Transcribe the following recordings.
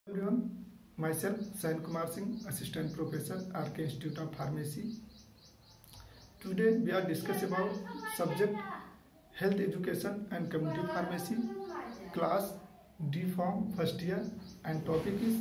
Everyone, myself Sain Kumar Singh, Assistant Professor, RK Institute of Pharmacy. Today we are discussing about subject Health Education and Community Pharmacy, class D Form first year, and topic is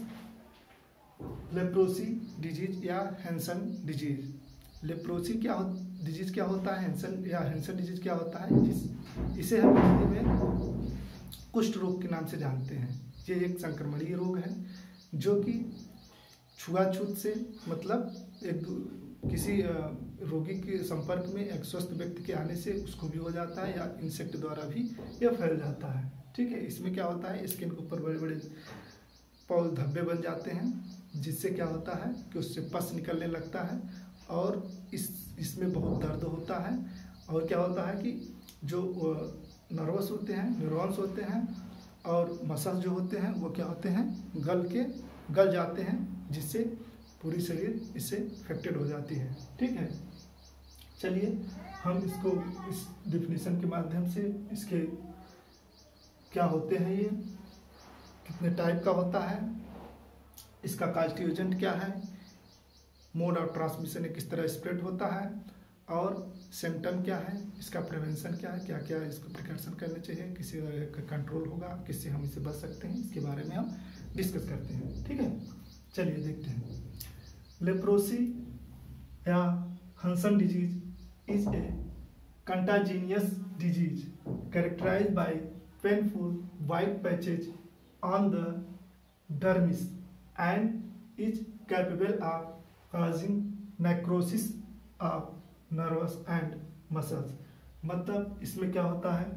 leprosy disease या Hansen disease. Leprosy disease क्या होता है, Hansen disease क्या होता है, इसे हम हिंदी में कुष्ठ रोग के नाम से जानते हैं। ये एक संक्रमणीय रोग है जो कि छुआछूत से मतलब किसी रोगी के संपर्क में एक स्वस्थ व्यक्ति के आने से उसको भी हो जाता है या इंसेक्ट द्वारा भी यह फैल जाता है। ठीक है, इसमें क्या होता है, स्किन के ऊपर बड़े बड़े धब्बे बन जाते हैं जिससे क्या होता है कि उससे पस निकलने लगता है और इसमें बहुत दर्द होता है। और क्या होता है कि जो नर्वस होते हैं, न्यूरॉन्स होते हैं और मसल्स जो होते हैं वो क्या होते हैं, गल जाते हैं जिससे पूरी शरीर इससे अफेक्टेड हो जाती है। ठीक है, चलिए हम इसको इस डिफिनीशन के माध्यम से इसके क्या होते हैं, ये कितने टाइप का होता है, इसका कॉजेटिव एजेंट क्या है, मोड ऑफ ट्रांसमिशन किस तरह स्प्रेड होता है और सिम्टम क्या है, इसका प्रिवेंशन क्या है, क्या क्या इसको प्रिकॉशन करने चाहिए, किसी का कंट्रोल होगा, किससे हम इससे बच सकते हैं, इसके बारे में हम डिस्कस करते हैं। ठीक है, चलिए देखते हैं। लेप्रोसी या Hansen disease is a contagious disease characterized by painful white patches on the dermis and is capable of causing necrosis of nerves and muscles। मतलब इसमें क्या होता है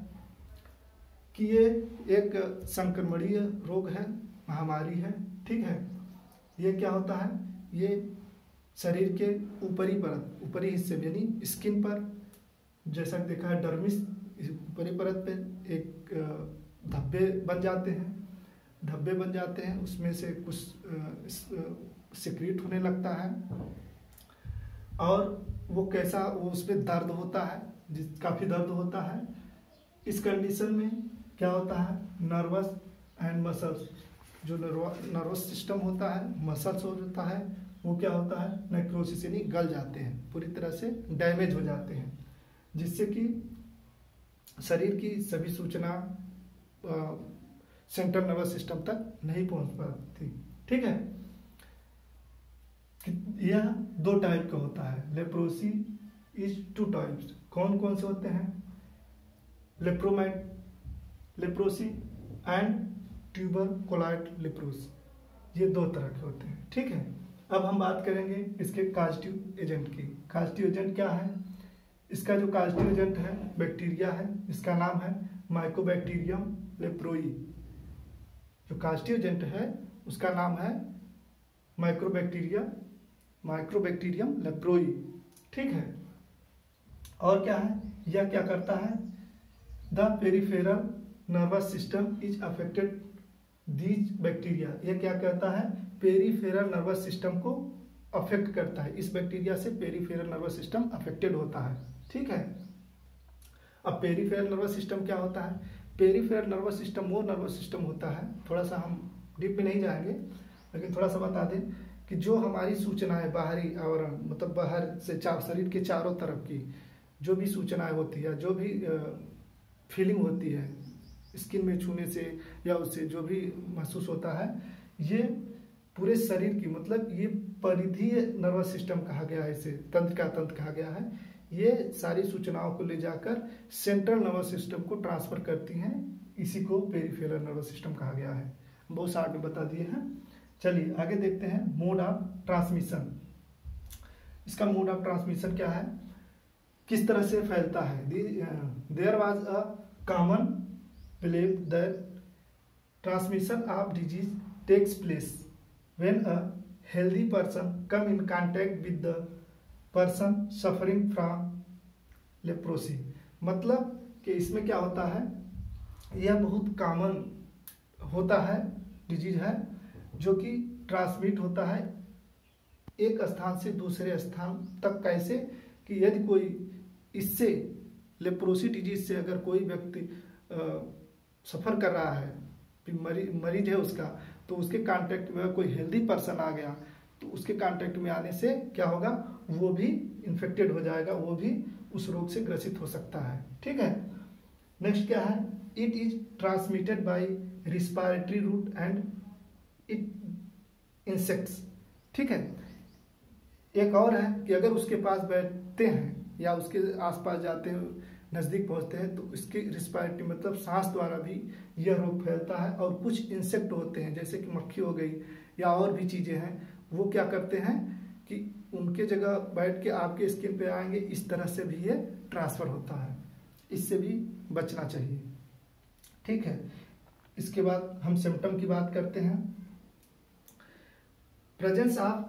कि ये एक संक्रमणीय रोग है, महामारी है। ठीक है, ये क्या होता है, ये शरीर के ऊपरी हिस्से में यानी स्किन पर, जैसा देखा है डर्मिस, ऊपरी परत पे एक धब्बे बन जाते हैं, उसमें से कुछ सिक्रीट होने लगता है और वो उसमें दर्द होता है, काफ़ी दर्द होता है। इस कंडीशन में क्या होता है, नर्वस एंड मसल्स, जो नर्वस सिस्टम होता है, मसल्स होता है, वो क्या होता है, नेक्रोसिस यानी गल जाते हैं, पूरी तरह से डैमेज हो जाते हैं, जिससे कि शरीर की सभी सूचना सेंट्रल नर्वस सिस्टम तक नहीं पहुंच पाती। ठीक है, यह दो टाइप का होता है। Leprosy is two types. कौन कौन से होते हैं, लेप्रोसी एंड ट्यूबरकुलोसिस लेप्रोसी, ये दो तरह के होते हैं। ठीक है, अब हम बात करेंगे इसके कॉजेटिव एजेंट की। कॉजेटिव एजेंट क्या है, इसका जो कॉजेटिव एजेंट है बैक्टीरिया है, इसका नाम है माइकोबैक्टीरियम लेप्रोई। जो कॉजेटिव एजेंट है उसका नाम है माइक्रोबैक्टीरियम लेप्रोई। ठीक है, और क्या है, यह क्या करता है, the peripheral nervous system is affected these bacteria. यह क्या कहता है, पेरिफेरल नर्वस सिस्टम को अफेक्ट करता है, इस बैक्टीरिया से पेरिफेरल नर्वस सिस्टम अफेक्टेड होता है। ठीक है, अब पेरिफेरल नर्वस सिस्टम क्या होता है, पेरिफेरल नर्वस सिस्टम वो नर्वस सिस्टम होता है, थोड़ा सा हम डीप में नहीं जाएंगे लेकिन थोड़ा सा बता दें कि जो हमारी सूचनाएं बाहरी और मतलब बाहर से शरीर के चारों तरफ की जो भी सूचनाएं होती है, जो भी फीलिंग होती है स्किन में छूने से या उससे जो भी महसूस होता है, ये पूरे शरीर की, मतलब ये परिधीय नर्वस सिस्टम कहा गया है, इसे तंत्र कहा गया है। ये सारी सूचनाओं को ले जाकर सेंट्रल नर्वस सिस्टम को ट्रांसफर करती हैं, इसी को पेरिफेरल नर्वस सिस्टम कहा गया है। बहुत शार्ट में बता दिए हैं। चलिए आगे देखते हैं मोड ऑफ ट्रांसमिशन। इसका मोड ऑफ ट्रांसमिशन क्या है, किस तरह से फैलता है। There was a common belief that transmission of disease takes place when a healthy person come in contact with the person suffering from leprosy. मतलब कि इसमें क्या होता है, यह बहुत कॉमन होता है, डिजीज है जो कि ट्रांसमिट होता है एक स्थान से दूसरे स्थान तक। कैसे कि यदि कोई इससे लेप्रोसी डिजीज से अगर कोई व्यक्ति सफ़र कर रहा है, मरीज है उसका, तो उसके कांटेक्ट में कोई हेल्दी पर्सन आ गया तो उसके कांटेक्ट में आने से क्या होगा, वो भी इन्फेक्टेड हो जाएगा, वो भी उस रोग से ग्रसित हो सकता है। ठीक है, नेक्स्ट क्या है, it is transmitted by respiratory route and it insects. ठीक है, एक और है कि अगर उसके पास बैठते हैं या उसके आसपास जाते हैं, नज़दीक पहुंचते हैं, तो इसके रिस्पायरेटरी मतलब सांस द्वारा भी यह रोग फैलता है। और कुछ इंसेक्ट होते हैं जैसे कि मक्खी हो गई या और भी चीज़ें हैं, वो क्या करते हैं कि उनके जगह बैठ के आपके स्किन पे आएंगे, इस तरह से भी ये ट्रांसफ़र होता है, इससे भी बचना चाहिए। ठीक है, इसके बाद हम सिम्टम की बात करते हैं। Presence of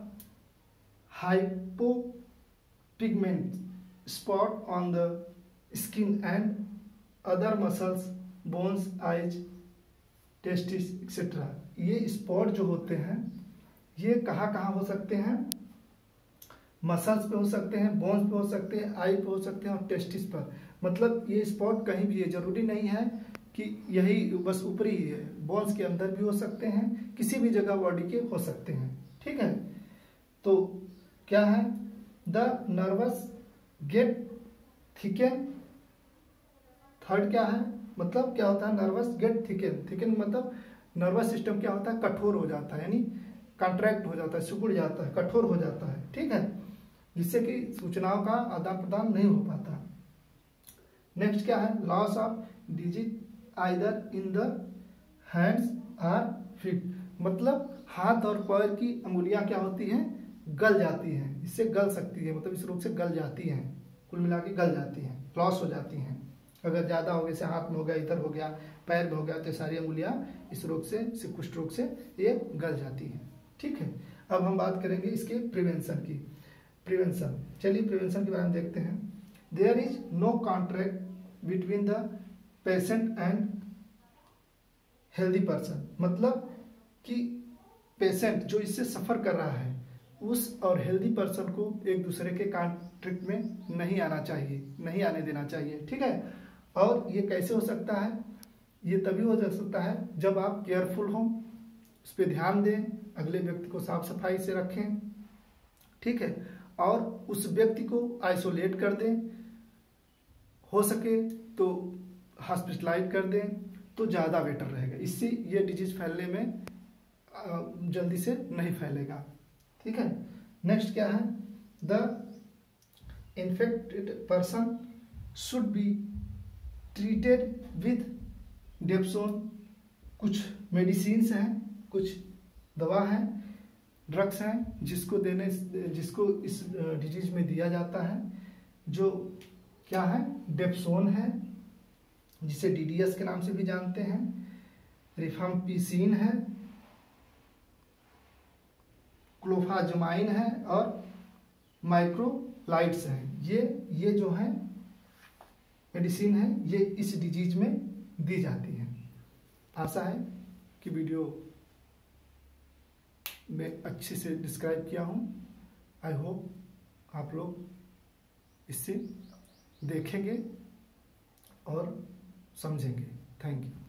hypopigment spot on the skin and other muscles, bones, eyes, testis etc. ये स्पॉट जो होते हैं ये कहाँ कहाँ हो सकते हैं, मसल्स पे हो सकते हैं, बोन्स पे हो सकते हैं, आई पे हो सकते हैं और टेस्टिस पर। मतलब ये स्पॉट कहीं भी है, जरूरी नहीं है कि यही बस ऊपरी ही है, बोन्स के अंदर भी हो सकते हैं, किसी भी जगह बॉडी के हो सकते हैं। ठीक है, तो क्या है, the nerves get thicken. Third क्या है, मतलब क्या होता है, नर्वस गेट थिकन। थिकन मतलब नर्वस सिस्टम क्या होता है, कठोर हो जाता है, यानी कॉन्ट्रैक्ट हो जाता है, सिकुड़ जाता है, कठोर हो जाता है। ठीक है, जिससे कि सूचनाओं का आदान प्रदान नहीं हो पाता। नेक्स्ट क्या है, loss of digit either in the hands or feet. मतलब हाथ और पैर की अंगुलियां क्या होती हैं, गल जाती हैं, इससे गल सकती है, मतलब इस रोग से गल जाती हैं, कुल मिला के गल जाती हैं, लॉस हो जाती हैं। अगर ज़्यादा हो गया, जैसे हाथ में हो गया, इधर हो गया, पैर में हो गया, तो सारी अंगुलियां इस रोग से कुष्ठ रोग से ये गल जाती हैं। ठीक है, अब हम बात करेंगे इसके प्रिवेंशन की। प्रिवेंशन, चलिए प्रिवेंशन के बारे में देखते हैं। There is no contract between the patient and healthy person. मतलब कि पेशेंट जो इससे सफ़र कर रहा है उस और हेल्दी पर्सन को एक दूसरे के कॉन्ट्रैक्ट में नहीं आना चाहिए, नहीं आने देना चाहिए। ठीक है, और ये कैसे हो सकता है, ये तभी हो जा सकता है जब आप केयरफुल हों, उस पर ध्यान दें, अगले व्यक्ति को साफ सफाई से रखें। ठीक है, और उस व्यक्ति को आइसोलेट कर दें, हो सके तो हॉस्पिटलाइज कर दें, तो ज़्यादा बेटर रहेगा। इससे ये डिजीज फैलने में जल्दी से नहीं फैलेगा। ठीक है, नेक्स्ट क्या है, the infected person should be treated with dapsone. कुछ मेडिसिन्स हैं, कुछ दवा हैं, ड्रग्स हैं जिसको इस डिजीज में दिया जाता है, जो क्या है, डेप्सोन है, जिसे DDS के नाम से भी जानते हैं, रिफाम्पिसिन है, क्लोफाजमाइन है और माइक्रोलाइट्स हैं। ये जो है मेडिसिन है, ये इस डिजीज में दी जाती है। आशा है कि वीडियो में अच्छे से डिस्क्राइब किया हूँ। आई होप आप लोग इससे देखेंगे और समझेंगे। Thank you.